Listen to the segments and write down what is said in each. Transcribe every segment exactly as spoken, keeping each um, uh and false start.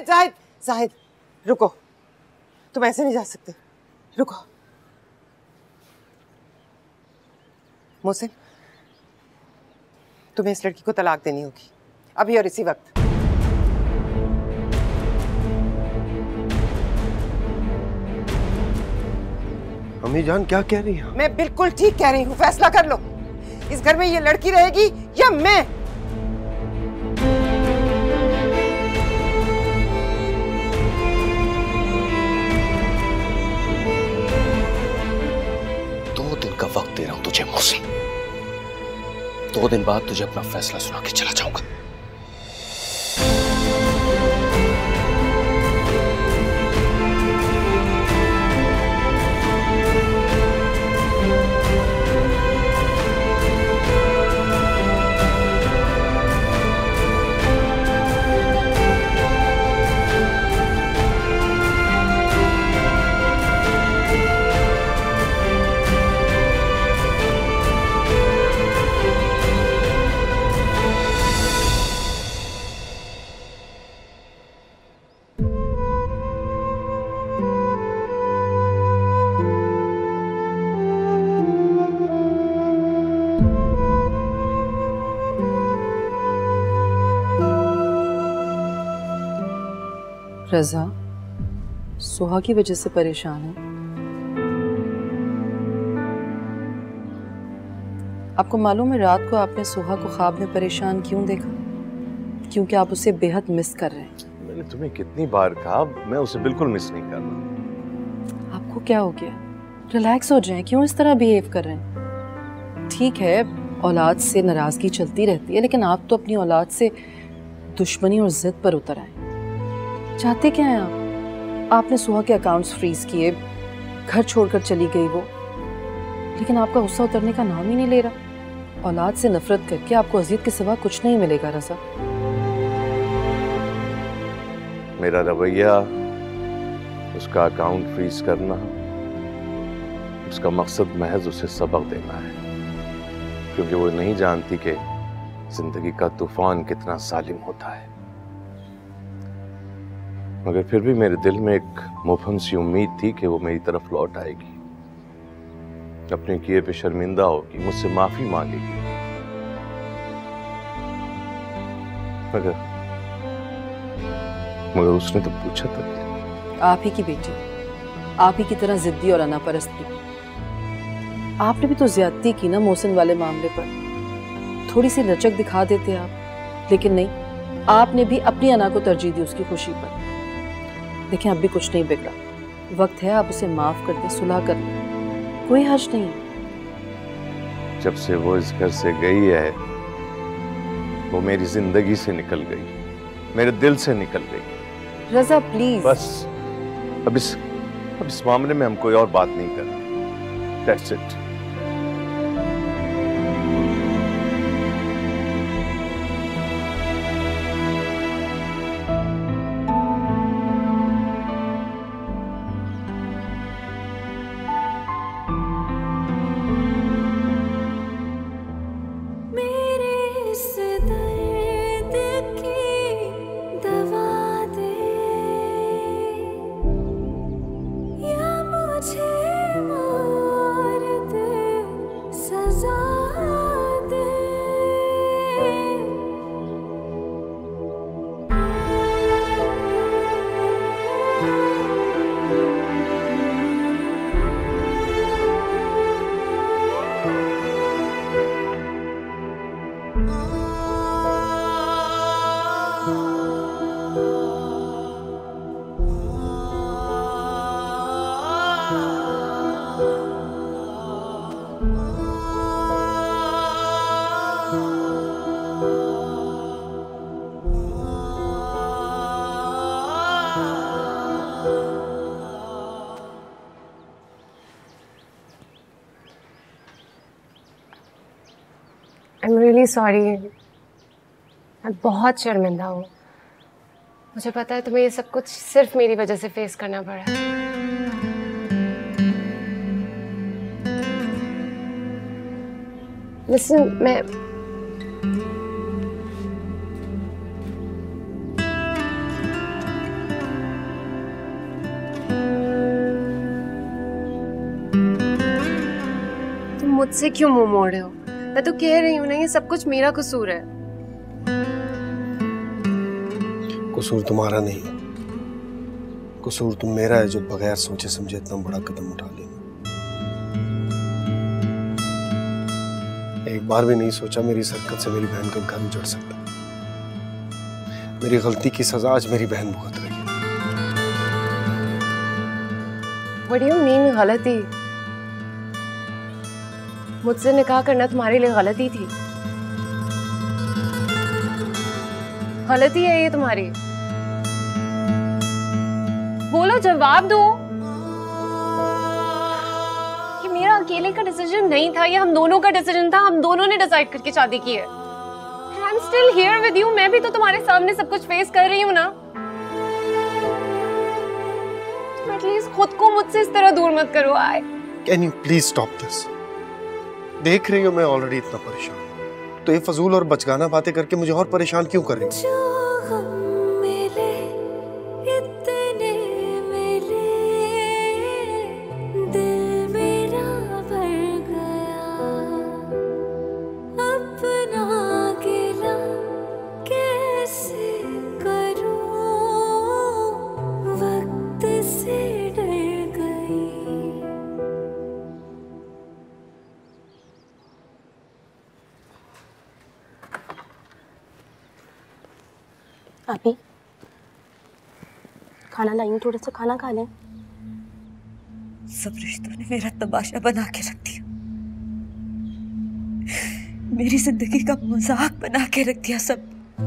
जाहिद जाहिद जाहिद रुको, तुम ऐसे नहीं जा सकते, रुको। मोहसिन, तुम्हें इस लड़की को तलाक देनी होगी अभी और इसी वक्त। अम्मी जान क्या कह रही हैं? मैं बिल्कुल ठीक कह रही हूँ, फैसला कर लो, इस घर में ये लड़की रहेगी या मैं। दो दिन का वक्त दे रहा हूं तुझे मोहसिन, दो दिन बाद तुझे अपना फैसला सुना के चला जाऊंगा। रज़ा, सुहा की वजह से परेशान है। आपको मालूम है रात को आपने सुहा को ख्वाब में परेशान क्यों देखा? क्योंकि आप उसे बेहद मिस कर रहे हैं। मैंने तुम्हें कितनी बार कहा, मैं उसे बिल्कुल मिस नहीं कर रहा। आपको क्या हो गया? रिलैक्स हो जाएं, क्यों इस तरह बिहेव कर रहे हैं? ठीक है, औलाद से नाराजगी चलती रहती है, लेकिन आप तो अपनी औलाद से दुश्मनी और जिद पर उतर आए। चाहते क्या हैं आप? आपने सुहा के अकाउंट्स फ्रीज किए, घर छोड़कर चली गई वो, लेकिन आपका गुस्सा उतरने का नाम ही नहीं ले रहा। औलाद से नफरत करके आपको अज़ियत के सिवा कुछ नहीं मिलेगा रज़ा। मेरा रवैया, उसका अकाउंट फ्रीज करना, उसका मकसद महज उसे सबक देना है, क्योंकि वो नहीं जानती कि जिंदगी का तूफान कितना जालिम होता है। मगर फिर भी मेरे दिल में एक मुबहम सी उम्मीद थी कि वो मेरी तरफ लौट आएगी, अपने किए पे शर्मिंदा होगी, मुझसे माफी मांगेगी। मगर मगर उसने तो पूछा तक। आप ही की बेटी, आप ही की तरह जिद्दी और अनापरस्त भी। आपने भी तो ज्यादती की ना मोहसिन वाले मामले पर। थोड़ी सी लचक दिखा देते आप, लेकिन नहीं, आपने भी अपनी अना को तरजीह दी उसकी खुशी पर। देखें, अब भी कुछ नहीं बिगड़ा, वक्त है आप उसे माफ कर दें, सुलह कर लें, कोई हर्ज नहीं। जब से वो इस घर से गई है, वो मेरी जिंदगी से निकल गई, मेरे दिल से निकल गई। रज़ा प्लीज, बस अब इस अब इस मामले में हम कोई और बात नहीं करते। That's it. I'm really sorry. मैं बहुत शर्मिंदा हूँ। मुझे पता है तुम्हें ये सब कुछ सिर्फ मेरी वजह से फेस करना पड़ा। Listen, मैं मुझसे क्यों मुंह मोड़ रहे हो? मैं तो कह रही हूँ ना, ये सब कुछ मेरा कसूर है। कसूर तुम्हारा नहीं है, कसूर तुम मेरा है जो बगैर सोचे समझे इतना बड़ा कदम उठा लेना। एक बार भी नहीं सोचा मेरी इस हरकत से मेरी बहन का घर उजड़ सकता। मेरी गलती की सजा आज मेरी बहन भुगत रही है। What do you mean गलती? मुझसे निकाह करना तुम्हारे लिए गलती थी? गलती है ये तुम्हारी? बोलो, जवाब दो। ये मेरा अकेले का डिसीजन नहीं था, ये हम दोनों का डिसीजन था। हम दोनों ने डिसाइड करके शादी की है। I'm still here with you. मैं भी तो तुम्हारे सामने सब कुछ फेस कर रही हूँ ना। तुम एटलीस्ट खुद को मुझसे इस तरह दूर मत करो। आए Can you please stop this? देख रही हो मैं ऑलरेडी इतना परेशान हूँ, तो ये फजूल और बचगाना बातें करके मुझे और परेशान क्यों कर रही हो? अभी खाना लाई हूँ, थोड़ा सा खाना खा लें। सब रिश्तों ने मेरा तमाशा बना के रख दिया, मेरी जिंदगी का मजाक बना के रख दिया सब।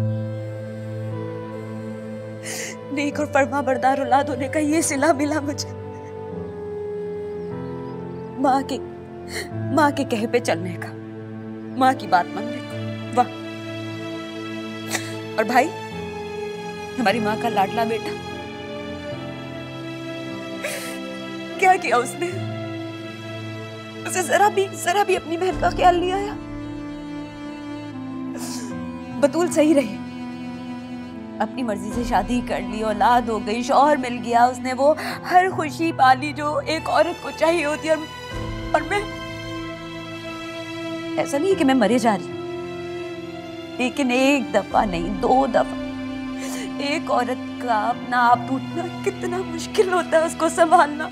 नेक और फरमा बरदार औलाद होने का ये सिला मिला मुझे, माँ के माँ के कहे पे चलने का, माँ की बात मानने का। वाह! और भाई, हमारी माँ का लाडला बेटा, क्या किया उसने? उसे जरा भी जरा भी अपनी बहन का ख्याल नहीं आया। बतूल सही रही, अपनी मर्जी से शादी कर ली, औलाद हो गई, शौहर मिल गया, उसने वो हर खुशी पाली जो एक औरत को चाहिए होती है। और मैं, ऐसा नहीं है कि मैं मरे जा रही हूँ, लेकिन एक दफा नहीं, दो दफा एक औरत का अपना आप टूटना कितना मुश्किल होता है, उसको संभालना।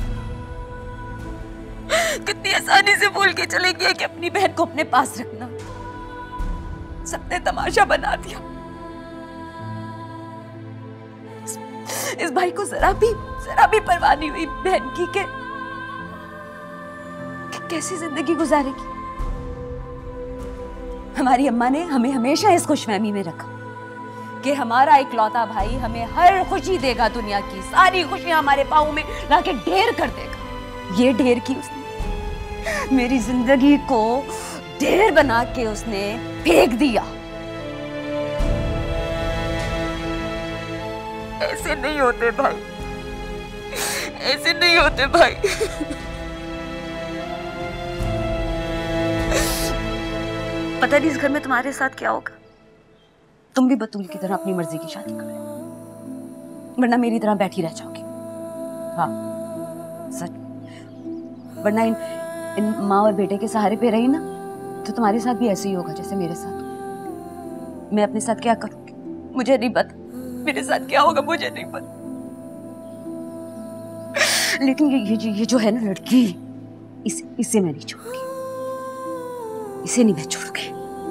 कितनी आसानी से भूल के चले गए कि अपनी बहन को अपने पास रखना। सबने तमाशा बना दिया। इस, इस भाई को जरा भी जरा भी परवाह नहीं हुई बहन की के, कि कैसी जिंदगी गुजारेगी। हमारी अम्मा ने हमें हमेशा इस खुशफहमी में रखा कि हमारा इकलौता भाई हमें हर खुशी देगा, दुनिया की सारी खुशियां हमारे पाँव में लाके ढेर कर देगा। ये ढेर की उसने मेरी जिंदगी को ढेर बना के उसने फेंक दिया। ऐसे नहीं होते भाई, ऐसे नहीं होते भाई। पता नहीं इस घर में तुम्हारे साथ क्या होगा। तुम भी बतूल की तरह अपनी मर्जी की शादी करो, वरना मेरी तरह बैठी रह जाओगी। हाँ सच, वरना इन इन माँ और बेटे के सहारे पे रही ना, तो तुम्हारे साथ भी ऐसे ही होगा जैसे मेरे साथ। मैं अपने साथ क्या करूंगी मुझे नहीं पता, मेरे साथ क्या होगा मुझे नहीं पता। लेकिन ये ये, ये जो है ना लड़की, इस, इसे मैं नहीं छोड़ूंगी, इसे नहीं मैं छोड़ूंगी।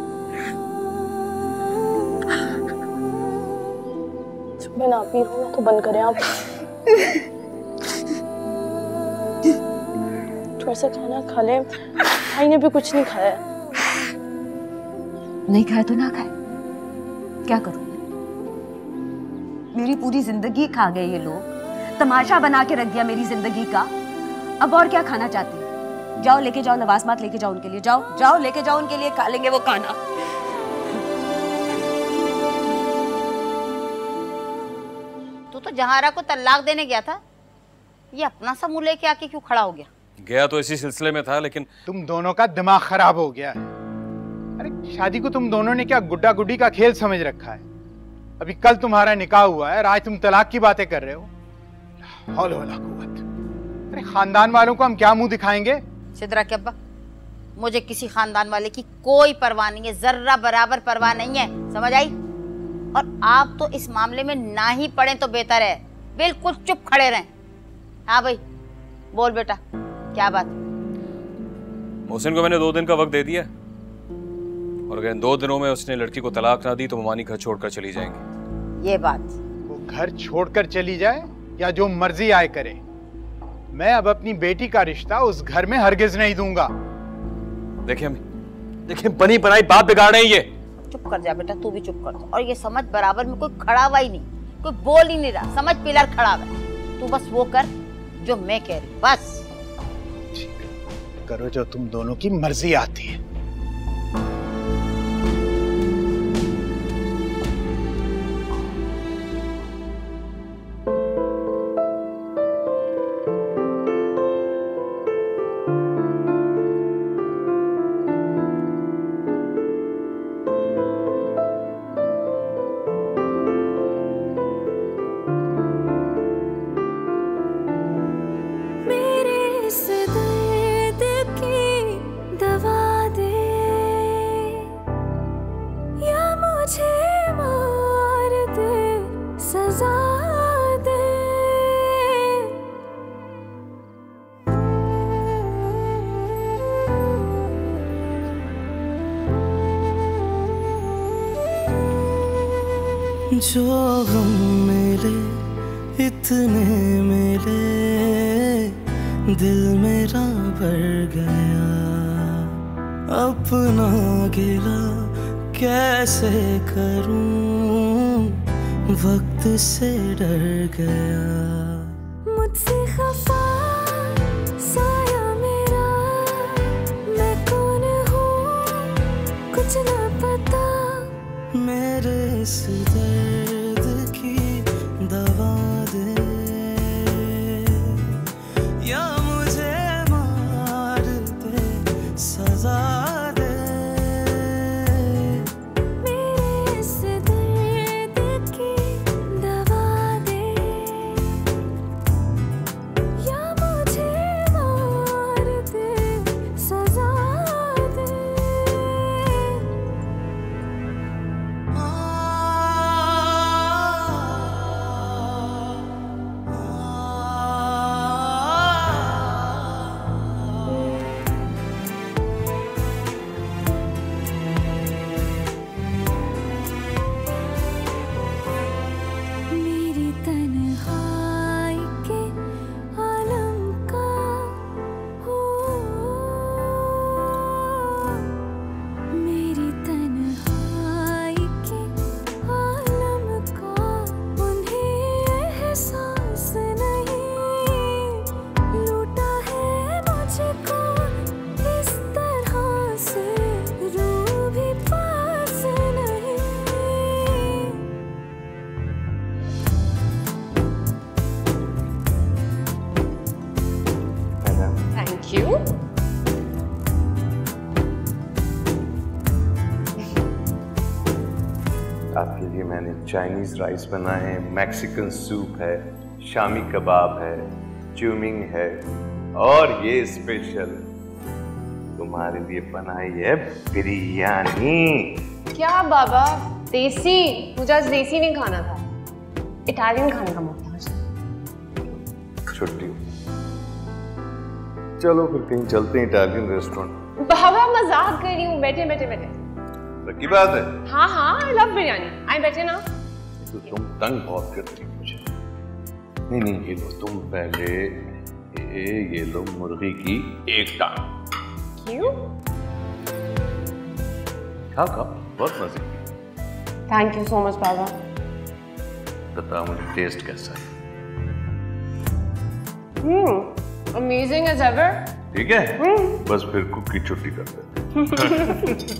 मैं ना पी रहा हूँ तो बंद करें आप। थोड़ा सा खाना खा ले, भाई ने भी कुछ नहीं खाया। नहीं खाया तो ना खाए, क्या करूं? मेरी पूरी जिंदगी खा गए ये लोग, तमाशा बना के रख दिया मेरी जिंदगी का। अब और क्या खाना चाहती है? जाओ लेके जाओ, लवाजमात लेके जाओ उनके लिए, जाओ जाओ लेके जाओ उनके लिए, खा लेंगे वो खाना। तू तो जहारा को तलाक देने गया था, ये अपना सा मुंह लेके आके क्यों खड़ा हो गया? गया तो इसी सिलसिले में था, लेकिन तुम दोनों का दिमाग खराब हो गया है। अरे शादी को तुम दोनों ने क्या गुड्डा गुड्डी का खेल समझ रखा है? अभी कल तुम्हारा निकाह हुआ है, आज तुम तलाक की बातें कर रहे हो। हौल वला कुव्वत। अरे खानदान वालों को हम क्या मुंह दिखाएंगे? सिद्रा के अब्बा, मुझे किसी खानदान वाले की कोई परवाह नहीं है, जर्रा बराबर परवाह नहीं है, समझ आई? और आप तो इस मामले में ना ही पड़े तो बेहतर है, बिल्कुल चुप खड़े रहें। हाँ भाई बोल बेटा, क्या बात? मोहसिन को मैंने दो दिन का वक्त दे दिया, और अगर इन दो दिनों में उसने लड़की को तलाक ना दी तो ममानी घर छोड़कर चली जाएंगी। ये बात, वो घर छोड़कर चली जाए या जो मर्जी आए करे, मैं अब अपनी बेटी का रिश्ता उस घर में हरगिज नहीं दूंगा। देखिए अम्मी, देखिए बनी बनाई बात बिगाड़ रहे हैं ये। चुप कर जा बेटा, तू भी चुप कर जा। और ये समझ बराबर में कोई खड़ा हुआ ही नहीं, कोई बोल ही नहीं रहा, समझ पिलर खड़ा हुआ है। तू बस वो कर जो मैं कह रही, बस करो जो तुम दोनों की मर्जी आती है। जो गम मिले इतने मिले, दिल मेरा भर गया, अपना गिला कैसे करूं, वक्त से डर गया। मुझसे खफा साया मेरा, मैं कौन हूँ कुछ ना पता, मेरे इस दर्द की दवा दे, या मुझे मार दे सजा दे। मेरे इस दर्द की दवा दे, या मुझे मार दे सजा दे। मेरी तन्हाई के आलम का हो, मेरी तन्हाई के आलम का उन्हें एहसास नहीं, लूटा है मुझको इस तरह से, रूह भी पास नहीं। Thank you. आपके लिए मैंने चाइनीज राइस बनाए हैं, मैक्सिकन सूप है, शामी कबाब है, च्यूमिंग है, और ये स्पेशल तुम्हारे लिए बनाई है बिरयानी। क्या बाबा, देसी? मुझे आज देसी नहीं खाना था, इटालियन खाने का मूड था मुझे। छुट्टी, चलो फिर कहीं चलते हैं इटालियन रेस्टोरेंट। बाबा मजाक कर रही हूँ, बैठे बैठे बैठे। की बात है। हाँ हाँ, आई लव बिरयानी। आई बैठे ना। तो तुम तंग बहुत करती हो मुझे। नहीं नहीं, ये लो तुम पहले, ये ये लो मुर्गी की एक टांग। क्यों? खाओ खाओ, बहुत मजे की। थैंक यू सो मच बाबा। बताओ मुझे टेस्ट कैसा है? Hmm, amazing as ever. ठीक है, बस फिर कुक की छुट्टी कर दे।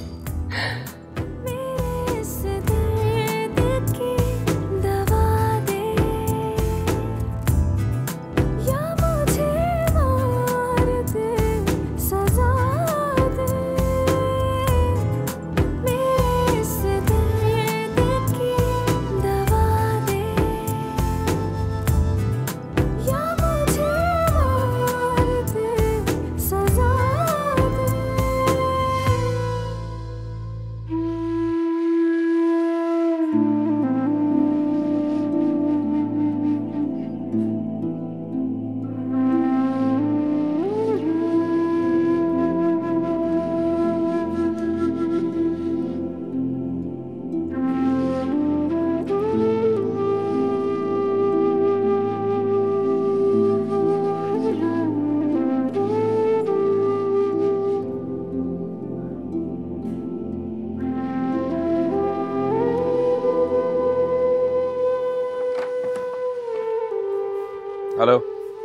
हेलो।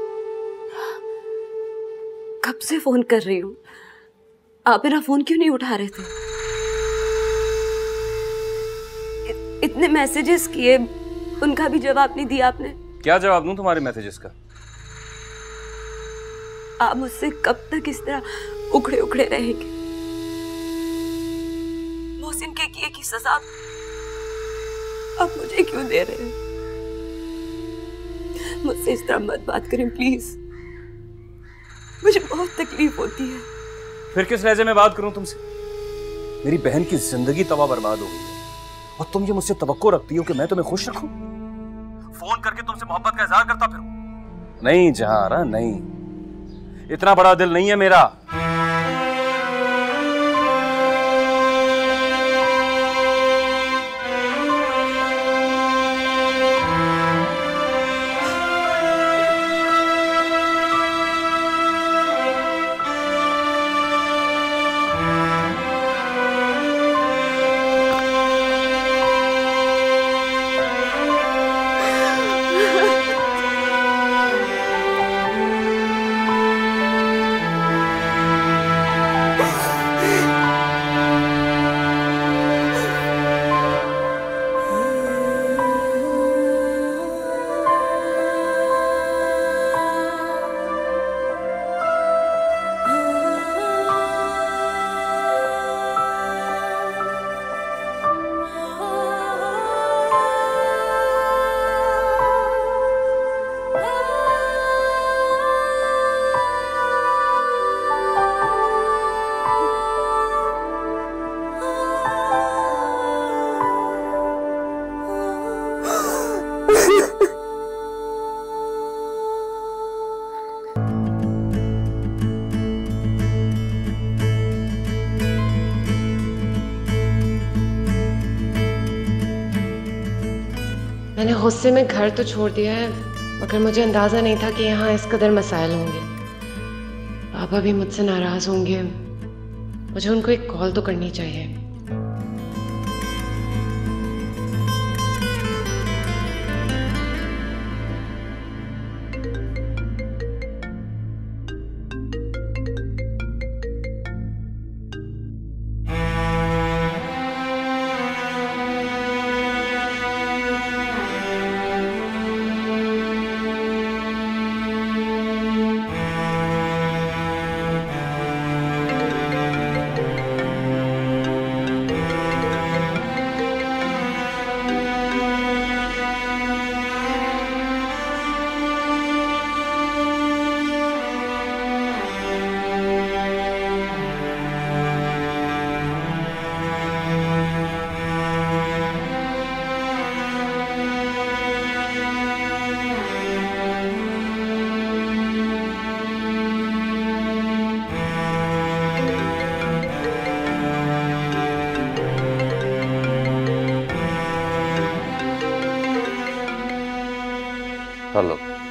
कब से फोन कर रही हूँ, आप मेरा फोन क्यों नहीं उठा रहे थे? इ, इतने मैसेजेस किए, उनका भी जवाब नहीं दिया आपने। क्या जवाब दूं तुम्हारे मैसेजेस का? आप मुझसे कब तक इस तरह उखड़े उखड़े रहेंगे? मोहसिन के किए की सजा अब मुझे क्यों दे रहे हैं? मुझसे इस तरह मत बात करें प्लीज, मुझे बहुत तकलीफ होती है। फिर किस लहजे में बात करूं तुमसे? मेरी बहन की जिंदगी तबाह बर्बाद हो गई है और तुम ये मुझसे तवक्को रखती हो कि मैं तुम्हें खुश रखूं? फोन करके तुमसे मोहब्बत का इजहार करता फिरूं? नहीं जहारा नहीं, इतना बड़ा दिल नहीं है मेरा। मैंने गुस्से में घर तो छोड़ दिया है, मगर मुझे अंदाजा नहीं था कि यहाँ इस कदर मसाइल होंगे। पापा भी मुझसे नाराज होंगे, मुझे उनको एक कॉल तो करनी चाहिए। हेलो।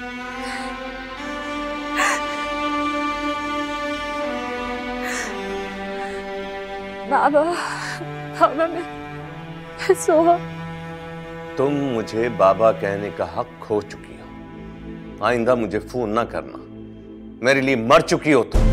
बाबा, बाबा मैं मैं सोहा। तुम मुझे बाबा कहने का हक खो चुकी हो। आइंदा मुझे फोन ना करना, मेरे लिए मर चुकी हो तुम।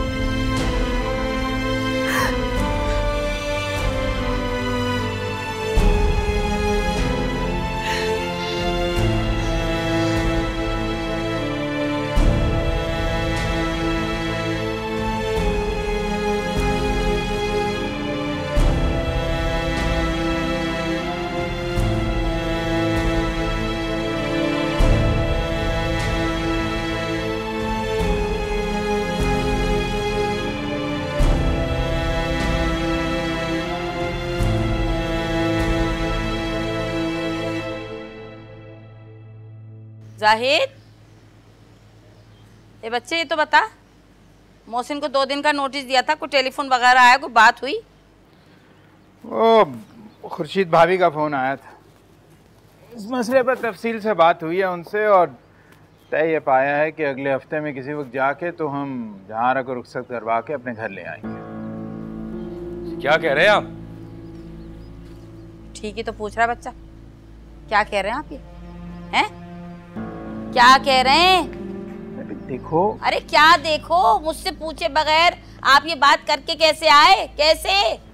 जाहिद, ये बच्चे ये तो बता, मोहसिन को दो दिन का नोटिस दिया था, कोई टेलीफोन वगैरह आया, कोई बात हुई? वो खुर्शीद भाभी का फोन आया था, इस मसले पर तफसील से बात हुई है उनसे और तय ये पाया है कि अगले हफ्ते में किसी वक्त जाके तो हम जहारा को रुखसत करवा के अपने घर ले आएंगे। क्या कह रहे हैं आप? ठीक ही तो पूछ रहा है बच्चा, क्या कह रहे हैं आप? ये हैं? क्या कह रहे हैं? देखो। अरे क्या देखो, मुझसे पूछे बगैर आप ये बात करके कैसे आए? कैसे?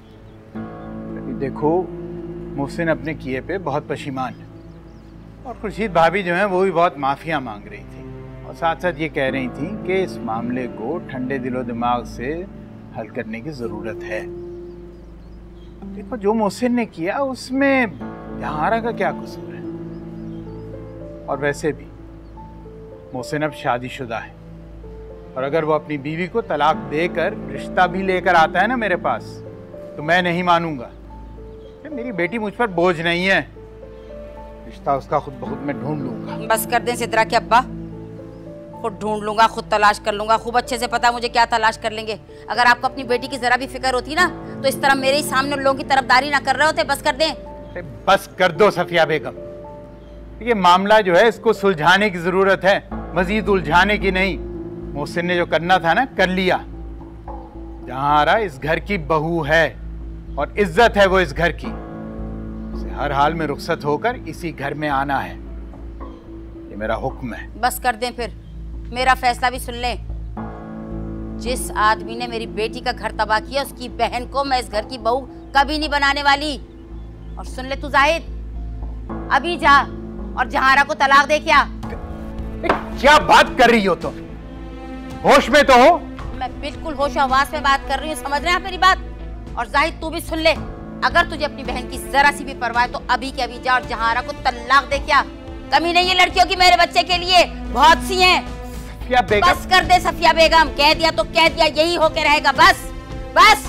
देखो, मोहसिन अपने किए पे बहुत परेशान है और खुर्शीद भाभी जो है वो भी बहुत माफिया मांग रही थी और साथ साथ ये कह रही थी कि इस मामले को ठंडे दिलो दिमाग से हल करने की जरूरत है। देखो, जो मोहसिन ने किया उसमें जहारा का क्या कसूर है? और वैसे भी मोहसिन अब शादीशुदा है और अगर वो अपनी बीवी को तलाक देकर रिश्ता भी लेकर आता है ना मेरे पास, तो मैं नहीं मानूंगा। मेरी बेटी मुझ पर बोझ नहीं है, रिश्ता उसका खुद बहुत मैं ढूंढ लूंगा। बस कर दें सिद्रा के अब्बा, खुद ढूंढ लूंगा, खुद तलाश कर लूंगा। खूब अच्छे से पता मुझे क्या तलाश कर लेंगे। अगर आपको अपनी बेटी की जरा भी फिक्र होती ना, तो इस तरह मेरे ही सामने लोगों की तरफदारी ना कर रहे होते। बस कर दें। बस कर दो सफिया बेगम, ये मामला जो है इसको सुलझाने की जरूरत है, मजीद उलझाने की नहीं। मोहसिन ने जो करना था ना कर लिया। जहारा इस घर की बहू है और इज्जत है वो इस घर की, उसे हर हाल में रुखसत होकर इसी घर में आना है, ये मेरा हुक्म है। बस कर दें फिर, मेरा फैसला भी सुन लें। जिस आदमी ने मेरी बेटी का घर तबाह किया, उसकी बहन को मैं इस घर की बहू कभी नहीं बनाने वाली। और सुन ले तू जाहिद, अभी जा और जहारा को तलाक दे। क्या क्या बात कर रही हो तुम? होश में तो हो? मैं बिल्कुल होश आवाज में बात कर रही हूँ, समझ रहे हैं आप मेरी बात? और जाहिद तू भी सुन ले, अगर तुझे अपनी बहन की जरा सी भी परवाह है तो अभी के अभी जा और जहारा को तलाक दे। क्या कमी नहीं है लड़कियों की मेरे बच्चे के लिए? बहुत सी हैं। सफिया बेगम, बस कर दे सफिया बेगम, कह दिया तो कह दिया, यही होके रहेगा। बस बस।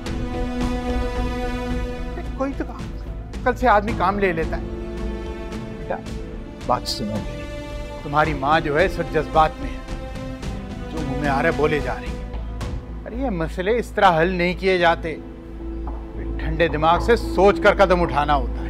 कोई तो कल से आदमी काम ले लेता है। बेटा बात सुनो मेरी, तुम्हारी माँ जो है इस वक्त जज्बात में है, जो मुंह में आ रहा है बोले जा रही है। अरे ये मसले इस तरह हल नहीं किए जाते, ठंडे दिमाग से सोच कर कदम उठाना होता है।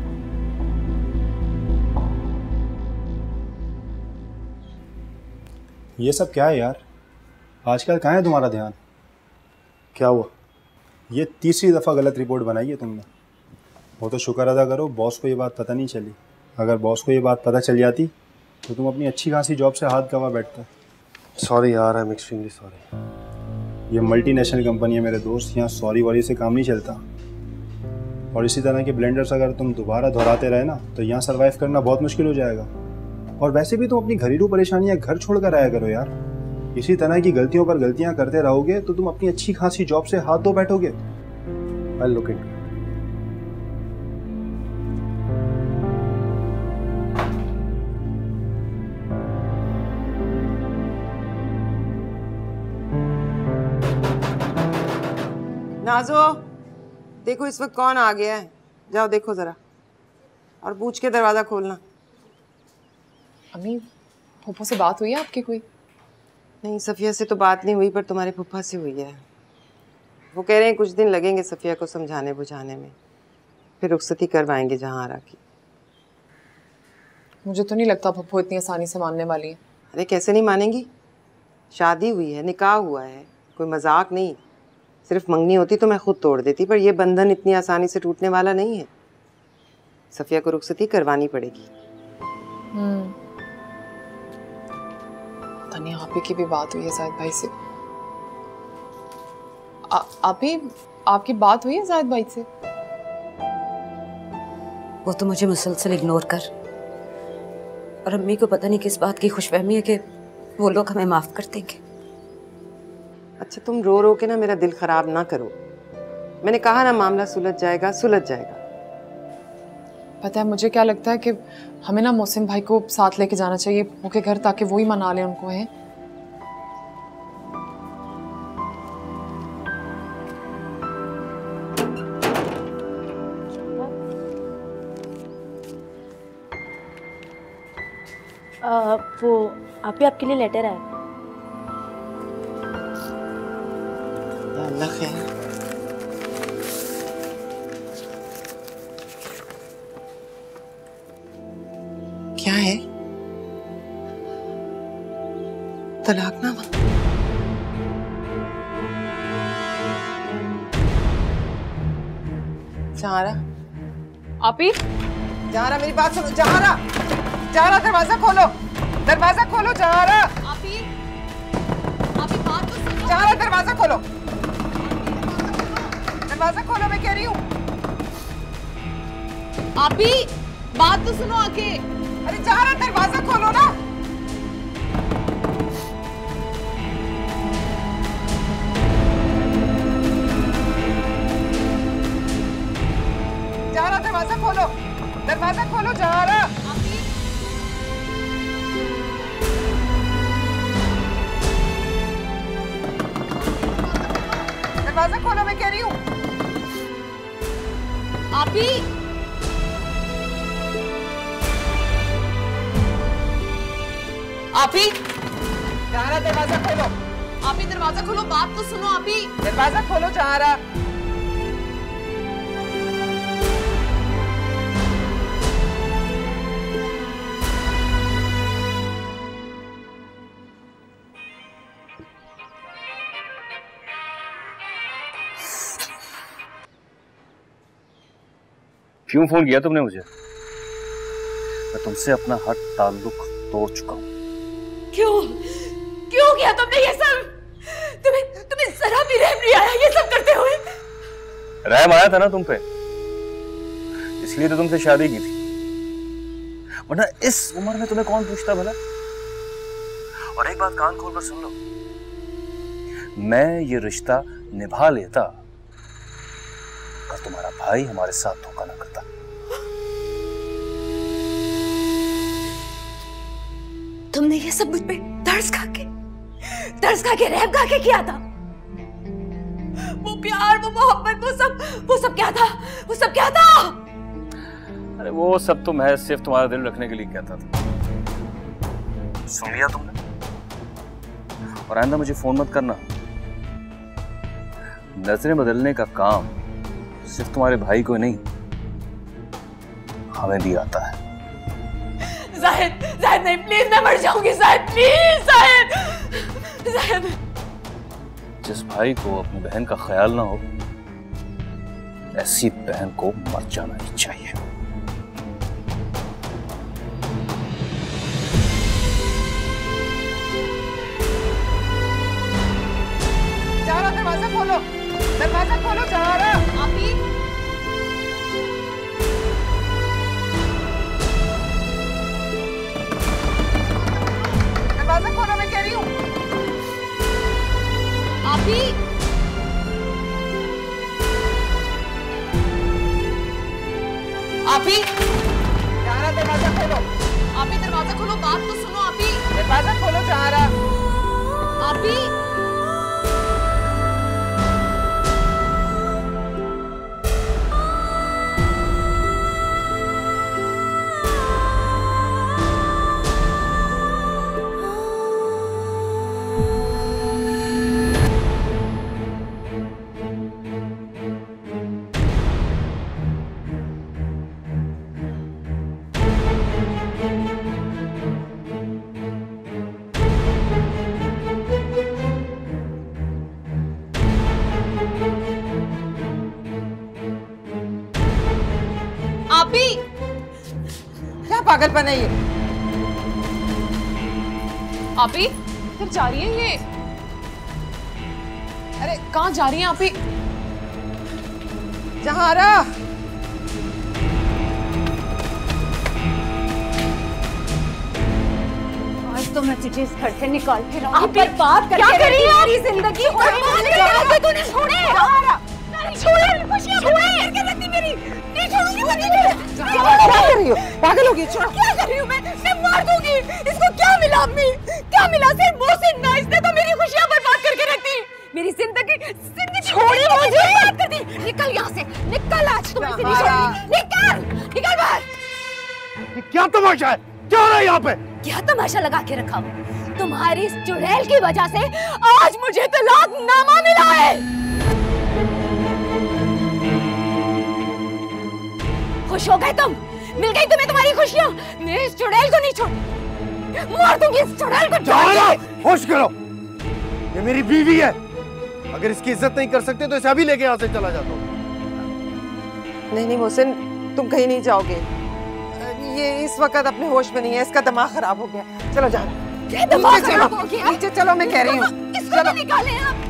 ये सब क्या है यार? आजकल कहाँ है तुम्हारा ध्यान? क्या हुआ? ये तीसरी दफ़ा गलत रिपोर्ट बनाई है तुमने। वो तो शुक्र अदा करो बॉस को ये बात पता नहीं चली। अगर बॉस को ये बात पता चल जाती तो तुम अपनी अच्छी खासी जॉब से हाथ गंवा बैठते। सॉरी यार, आई एम एक्सट्रीमली सॉरी। ये मल्टीनेशनल कंपनी है मेरे दोस्त, यहाँ सॉरी वॉरी से काम नहीं चलता। और इसी तरह के ब्लेंडर्स अगर तुम दोबारा दोहराते रहे ना तो यहाँ सर्वाइव करना बहुत मुश्किल हो जाएगा। और वैसे भी तुम अपनी घरेलू परेशानियाँ घर छोड़ कर आया करो यार। इसी तरह की गलतियों पर गलतियाँ करते रहोगे तो तुम अपनी अच्छी खासी जॉब से हाथ धो बैठोगे। I look into it. नाजो, देखो इस वक्त कौन आ गया है। जाओ देखो जरा और पूछ के दरवाजा खोलना। अम्मी, फूफो से बात हुई है आपकी कोई? नहीं, सफिया से तो बात नहीं हुई, पर तुम्हारे फूफा से हुई है। वो कह रहे हैं कुछ दिन लगेंगे सफिया को समझाने बुझाने में, फिर रुखसती करवाएंगे जहारा की। मुझे तो नहीं लगता फूफो इतनी आसानी से मानने वाली है। अरे कैसे नहीं मानेंगी? शादी हुई है, निकाह हुआ है, कोई मजाक नहीं। सिर्फ मंगनी होती तो मैं खुद तोड़ देती, पर यह बंधन इतनी आसानी से टूटने वाला नहीं है। सफिया को रुखसती करवानी पड़ेगी। हम्म, तनी आप ही की भी बात हुई है जाहिद भाई से? आप ही आपकी बात हुई है जाहिद भाई से? वो तो मुझे मुसलसल इग्नोर कर, और अम्मी को पता नहीं किस बात की खुशफहमी है कि वो लोग हमें माफ कर देंगे। अच्छा तुम रो रो के ना मेरा दिल खराब ना करो। मैंने कहा ना मामला सुलझ जाएगा, सुलझ जाएगा। पता है मुझे क्या लगता है कि हमें ना मोहसिन भाई को साथ लेके जाना चाहिए वो के घर, ताकि वो ही मना ले उनको। है आ, वो आप ही आपके लिए लेटर आया। या अल्लाह खैर। क्या है? तलाकनामा? जहारा, आप ही? जहारा मेरी बात सुनो। जहारा, जहारा दरवाजा खोलो। दरवाजा खोलो जहारा। आपी, आपी बात तो सुनो। जहारा दरवाजा खोलो, दरवाजा खोलो, मैं कह रही हूँ। आपी बात तो सुनो आके। अरे जहारा दरवाजा खोलो ना। जहारा दरवाजा खोलो, दरवाजा खोलो जहारा। दरवाजा खोलो, मैं कह रही हूँ। आपी, आपी, जहारा दरवाजा खोलो। आपी दरवाजा खोलो, बात तो सुनो आपी। दरवाजा खोलो जहारा। क्यों फोन किया तुमने मुझे? मैं तुमसे अपना हर ताल्लुक तोड़ चुका हूं। क्यों क्यों किया तुमने ये सब? तुम्हें तुम्हें जरा भी रहम नहीं आया ये सब करते हुए? रहम आया था ना तुम पे, इसलिए तो तुमसे शादी की थी, वरना इस उम्र में तुम्हें कौन पूछता भला? और एक बात कान खोल कर सुन लो, मैं ये रिश्ता निभा लेता अगर तुम्हारा भाई हमारे साथ धोखा ना करता। तुमने ये सब मुझ पे तरस खा के तरस खा के रहम खा के किया था। वो प्यार, वो मोहब्बत, वो सब वो सब क्या था? वो सब क्या था? अरे वो सब तो मैं सिर्फ तुम्हारा दिल रखने के लिए कहता था। सुन लिया तुमने? और आइंदा मुझे फोन मत करना। नजरें बदलने का काम सिर्फ तुम्हारे भाई को नहीं, हमें भी आता है। जाहिद, जाहिद नहीं, प्लीज मैं मर जाऊंगी जाहिद, प्लीज जाहिद, जाहिद। जिस भाई को अपनी बहन का ख्याल ना हो, ऐसी बहन को मर जाना ही चाहिए। जहारा दरवाजा खोलो, दरवाजा खोलो जहारा। आपी, दरवाजा खोलो, मैं कह रही हूँ। आपी, आपी, जहारा दरवाजा खोलो। आपी दरवाजा खोलो, बात तो सुनो आपी। दरवाजा खोलो जहारा। आपी, आपी, क्या पागलपन है ये? आपी, फिर जा रही है ये? अरे कहाँ जा रही है आपी? जहारा, आज तो मैं तुझे इस घर से निकाल के लाऊंगी। आप बर्बाद करके क्या कर रही है? मेरी जिंदगी बर्बाद करके तूने छोड़े। छोड़े, खुशियां बर्बाद करके रखती मेरी। नहीं छोड़ूंगी मैं तुझे। क्या कर रही हो? पागल होगी? छोड़। क्या कर रही हूँ मैं? मैं मार दूंगी। इसको क्या मिला अम्मी? क्या मिला? सिर्फ मोहसिन ना, इसने तो मेरी खुशियां बर्बाद करके रख दी। मेरी जिंदगी जिंदगी छोड़ी मुझे। बर्बाद कर दी। निकल यहाँ से, निकल आज तुम ऐसे नहीं छोड़ूंगी। निकल, निकल बाहर। ये क्या तमाशा है? क्या हो रहा है यहाँ पे? क्या तमाशा लगा के रखा हो? तुम्हारी इस चुड़ैल की वजह से आज मुझे तलाकनामा मिला है। खुश हो गए तुम? मिल गई तुम्हें तुम्हारी खुशियां? मैं इस चुड़ैल को नहीं छोड़, मार दूंगी इस चुड़ैल को। जहारा, होश करो, ये मेरी बीवी है। अगर इसकी इज्जत नहीं कर सकते तो इसे अभी लेके यहाँ से चला जाता हूँ। नहीं नहीं मोहसिन, तुम कहीं नहीं जाओगे। ये इस वक्त अपने होश में नहीं है, इसका दिमाग खराब हो गया। चलो जा क्या दिमाग खराब हो गया? नीचे चलो, मैं कह रही हूँ। इसको तो निकालें आप।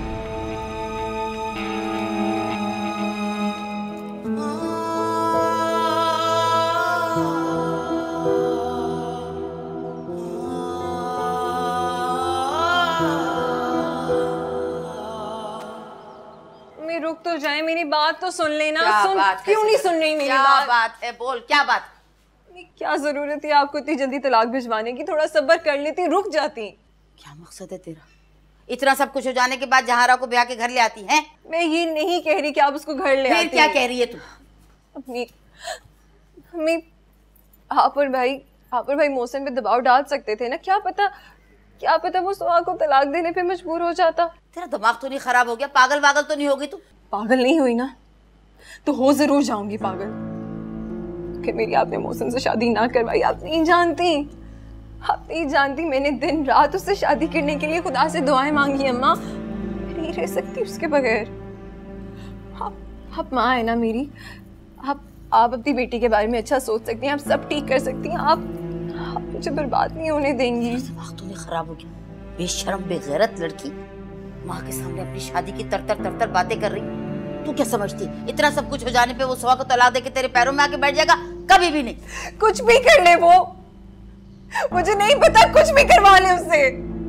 रुक तो जाए, मेरी बात तो सुन लेना। क्या सुन, बात क्यों नहीं सुन रही मेरी क्या बात? बात है, बोल क्या बात? क्या जरूरत है आपको इतनी जल्दी तलाक भिजवाने की? थोड़ा सब्र कर लेती, रुक जाती। क्या मकसद है तेरा? इतना सब कुछ हो जाने के बाद जहारा को ब्याह के घर ले आती है? मैं ये नहीं कह रही कि आप उसको घर ले आती। फिर क्या कह रही है तू? अपनी हमें आप और भाई आप और भाई मौसम पे दबाव डाल सकते थे ना। क्या पता क्या पता वो सुहाग को तलाक देने पे मजबूर हो जाता। तेरा दिमाग तो नहीं खराब हो गया? पागल पागल तो नहीं होगी तू? पागल नहीं हुई ना, तो हो जरूर जाऊंगी पागल कि मेरी आपने मौसम से शादी ना करवाई। आप नहीं जानती, आप नहीं जानती, मैंने दिन रात उससे शादी करने के लिए खुदा से दुआएं मांगी। अम्मा, मैं नहीं रह सकती उसके बगैर। आप आप माँ है ना मेरी। आप आप अपनी बेटी के बारे में अच्छा सोच सकती हैं, आप सब ठीक कर सकती हैं। आप आप मुझे बर्बाद नहीं होने देंगी। दिमाग तो नहीं खराब हो गया? बेशर्म बेगैरत लड़की, माँ के सामने अपनी शादी की तरतर तरतर बातें कर रही। तू क्या समझती है इतना सब कुछ हो जाने पे वो सुहा को तलाक देके तेरे पैरों में आके बैठ जाएगा? कभी भी नहीं। कुछ भी कर ले वो, मुझे नहीं पता, कुछ भी करवा ले उससे।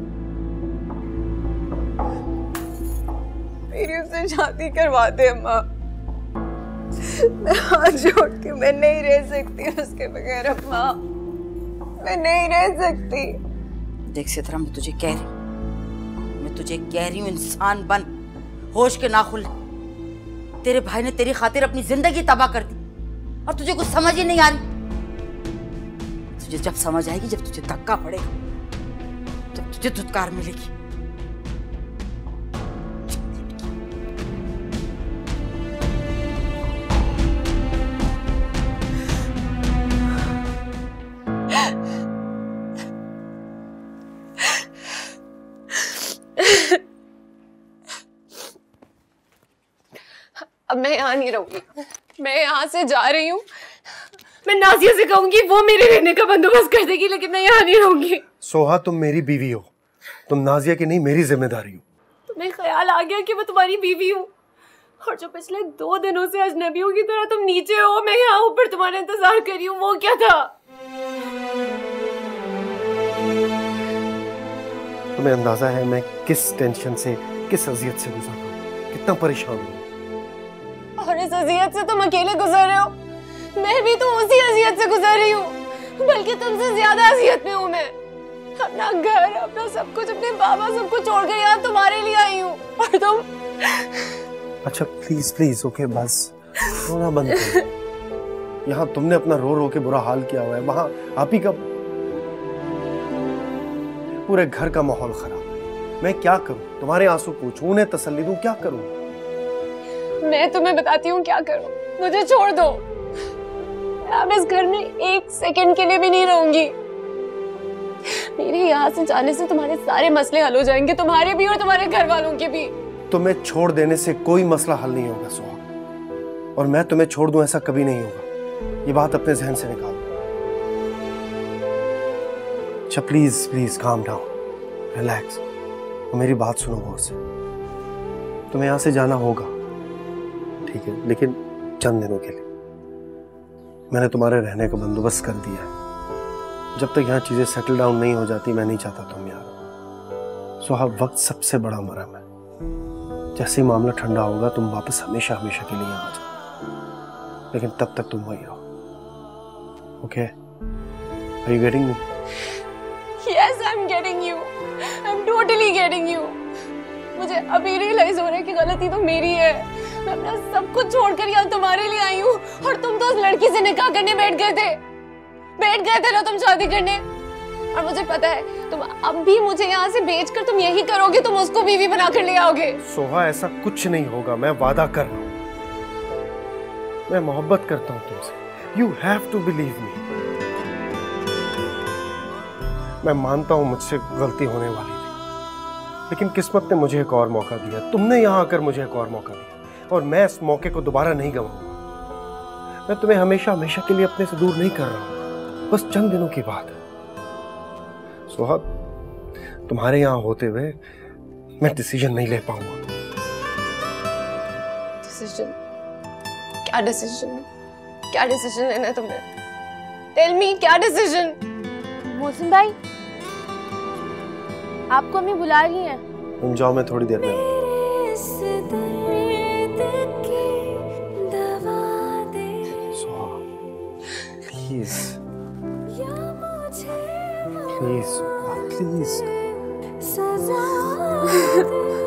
मेरी उससे शादी करवा दे अम्मा। मैं हाथ जोड़ती हूँ, मैं नहीं रह सकती उसके बगैर अम्मा, मैं नहीं रह सकती। देख सितरा, मैं तुझे कह रही मैं तुझे कह रही हूँ इंसान बन, होश के ना खुल। तेरे भाई ने तेरी खातिर अपनी जिंदगी तबाह कर दी और तुझे कुछ समझ ही नहीं आ रही। तुझे जब समझ आएगी, जब तुझे धक्का पड़ेगा, जब तुझे धुतकार मिलेगी। अब मैं यहाँ नहीं रहूंगी, मैं यहाँ से जा रही हूँ। मैं नाजिया से कहूंगी, वो मेरे रहने का बंदोबस्त कर देगी, लेकिन मैं यहाँ नहीं रहूंगी। सोहा, तुम मेरी बीवी हो, तुम नाजिया की नहीं मेरी जिम्मेदारी हो। तुम्हें ख्याल आ गया कि मैं तुम्हारी बीवी हूँ, और जो पिछले दो दिनों से अजनबियों की तरह तुम नीचे हो, मैं यहाँ ऊपर तुम्हारा इंतजार कर रही हूँ। वो क्या था? तुम्हें अंदाजा है मैं किस टेंशन से, किस अजियत से गुजर रहा हूँ, कितना परेशान हूँ। और इस अजियत से तुम अकेले गुजर रहे हो, मैं भी तो उसी अजियत से गुजर रही हूँ, बल्कि तुमसे ज्यादा अजियत में हूँ मैं। अपना घर, अपना सब कुछ, अपने बाबा सब कुछ छोड़ कर यहाँ तुम्हारे लिए आई हूँ, और तुम। अच्छा प्लीज प्लीज ओके, बस रोना बंद करो। यहाँ तुमने अपना रो रो के बुरा हाल किया हुआ है, वहाँ आप ही का पूरे घर का माहौल खराब। मैं क्या करूँ? तुम्हारे आंसू पूछूं, उन्हें तसल्ली दूं, क्या करूँ? मैं तुम्हें बताती हूँ क्या करूँ, मुझे छोड़ दो। मैं इस घर में एक सेकंड के लिए भी नहीं रहूंगी। मेरे यहाँ से जाने से तुम्हारे सारे मसले हल हो जाएंगे, तुम्हारे भी और तुम्हारे घर वालों के भी। तुम्हें छोड़ देने से कोई मसला हल नहीं होगा सोहा, और मैं तुम्हें छोड़ दूं ऐसा कभी नहीं होगा। ये बात अपने जहन से निकाल दो। अच्छा please please calm down, relax, और मेरी बात सुनो गौर से। तुम्हें यहाँ से जाना होगा, ठीक है, लेकिन चंद दिनों के लिए। मैंने तुम्हारे रहने का बंदोबस्त कर दिया है। जब तक यहाँ चीजें सेटल डाउन नहीं हो जाती, मैं नहीं चाहता तुम यार। सोहा, वक्त सबसे बड़ा मरहम है। जैसे ही मामला ठंडा होगा, तुम वापस हमेशा हमेशा के लिए यहाँ आ जाओ, लेकिन तब तक तुम वही रहो। Okay? Are you getting me? Yes, I'm getting you. I'm totally getting you. मुझे अभी रियलाइज हो रहा है कि गलती तो मेरी है। मैं अपना सब कुछ छोड़कर यहाँ तुम्हारे लिए आई हूँ, और तुम तो उस लड़की से निकाह करने बैठ गए थे बैठ गए थे ना तुम शादी करने। और मुझे पता है तुम अब भी मुझे यहाँ से भेजकर तुम यही करोगे, तुम उसको बीवी बनाकर ले आओगे। सोहा, ऐसा कुछ नहीं होगा, मैं वादा कर रहा हूँ। मैं मोहब्बत करता हूँ तुमसे। You have to believe me. मैं मानता हूँ मुझसे गलती होने वाली थी, लेकिन किस्मत ने मुझे एक और मौका दिया। तुमने यहाँ आकर मुझे एक और मौका दिया, और मैं इस मौके को दोबारा नहीं गंवाऊंगा। मैं तुम्हें हमेशा हमेशा के लिए अपने से दूर नहीं कर रहा हूँ, बस चंद दिनों की बात है। सुहाग, तुम्हारे यहाँ होते हुए मैं डिसीजन नहीं ले पाऊंगा। डिसीजन? क्या डिसीजन? क्या डिसीजन लेना है तुम्हें? टेल मी, क्या डिसीजन? मौसम भाई, आपको अम्मी बुला रही हैं। तुम जाओ, मैं थोड़ी देर में आऊंगा। Please please please